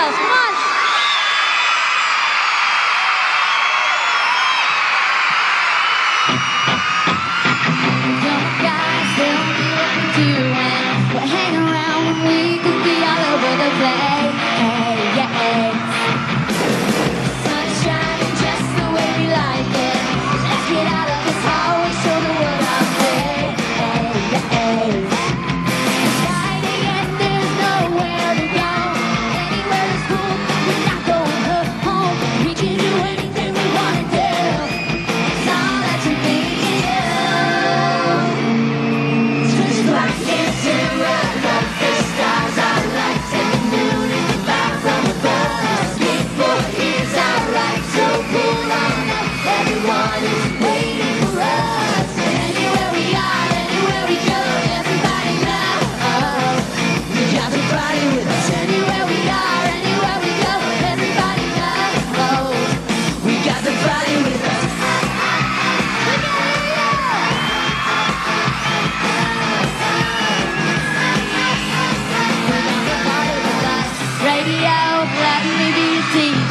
girls. Come on. Young guys, they don't know what we're doing. We're hanging around when we could be all over the place. Sun's shining just the way we like it. Let's get out of this hallway, show the world our way. It's Friday and there's nowhere to go. Anywhere is cool, we're not going home. We can do anything we want to do. It's all that you need. Switch black into red, love the stars, our lights, and the moon is the vibe from above. People, here's our right, so pull on up. Everyone is waiting for us. Anywhere we are, anywhere we go, everybody knows we got the party with us. Anywhere we are, anywhere we go, everybody knows we got the party with us. Radio, let me be a DJ.